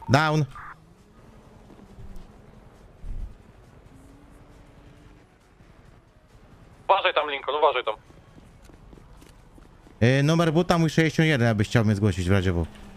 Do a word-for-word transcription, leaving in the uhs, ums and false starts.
Down. Uważaj tam, Lincoln, uważaj tam. Yy, numer buta mój sześćdziesiąt jeden, abyś chciał mnie zgłosić w razie W.